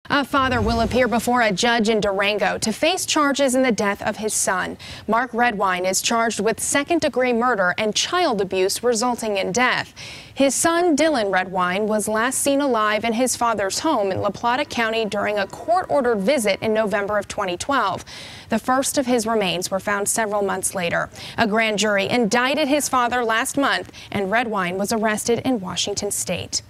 A father will appear before a judge in Durango to face charges in the death of his son. Mark Redwine is charged with second-degree murder and child abuse resulting in death. His son, Dylan Redwine, was last seen alive in his father's home in La Plata County during a court-ordered visit in November of 2012. The first of his remains were found several months later. A grand jury indicted his father last month, and Redwine was arrested in Washington State.